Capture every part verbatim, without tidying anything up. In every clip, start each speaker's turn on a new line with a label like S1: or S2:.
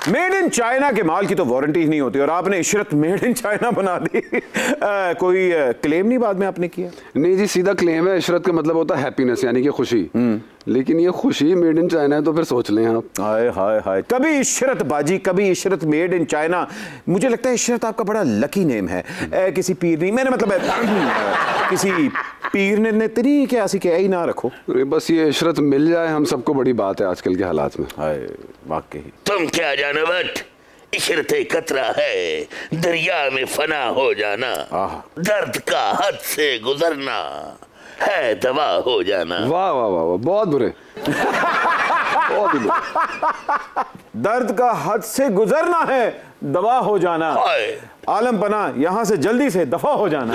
S1: Made in China के माल की तो वारंटी ही नहीं होती और आपने इशरत मेड इन चाइना बना दी। आ, कोई क्लेम नहीं बाद में आपने किया?
S2: नहीं जी, सीधा क्लेम है। इशरत का मतलब होता है हैप्पीनेस, यानी कि खुशी। लेकिन ये खुशी मेड इन चाइना है तो फिर सोच लें आप।
S1: हाय हाय हाय, कभी इशरत बाजी, कभी इशरत मेड इन चाइना। मुझे लगता है इशरत आपका बड़ा लकी नेम है। ए, किसी पीर नहीं, मैंने मतलब है, किसी पीर ने, ने तेरी क्या ऐसी क्या ही ना रखो।
S2: बस ये इशरत मिल जाए हम सबको बड़ी बात है आजकल के हालात में।
S1: हाय वाकई।
S3: तुम क्या जानो बट, इशरत कतरा है दरिया में फना हो जाना, दर्द का हद से गुजरना है दवा हो जाना।
S2: वाह वाह वाह वाह, बहुत बुरे बहुत बुरे।
S1: दर्द का हद से गुजरना है दवा हो जाना, आलम पना यहाँ से जल्दी से दफा हो जाना।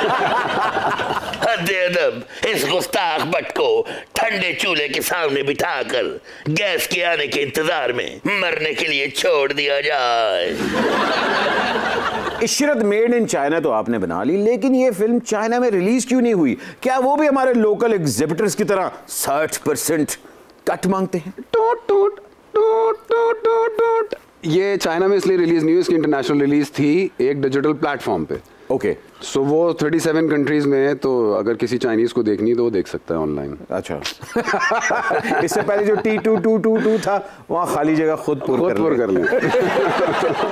S3: अदब, इस गुस्ताख बट को ठंडे चूल्हे के सामने बिठाकर गैस के आने के इंतजार में मरने के लिए छोड़ दिया जाए।
S1: इशरत मेड इन चाइना तो आपने बना ली, लेकिन ये फिल्म चाइना में रिलीज क्यों नहीं हुई? क्या वो भी हमारे लोकल एग्जिबिटर्स की तरह साठ परसेंट कट मांगते हैं?
S2: टूट टूट टूट टूट टूट टूट। ये चाइना में इसलिए रिलीज नहीं हुई, इसकी इंटरनेशनल रिलीज थी एक डिजिटल प्लेटफॉर्म पे।
S1: ओके,
S2: सो वो सैंतीस कंट्रीज में है, तो अगर किसी चाइनीज को देखनी तो वो देख सकता है ऑनलाइन।
S1: अच्छा। इससे पहले जो T two two two two था वहाँ खाली जगह खुद पुर कर
S2: ले।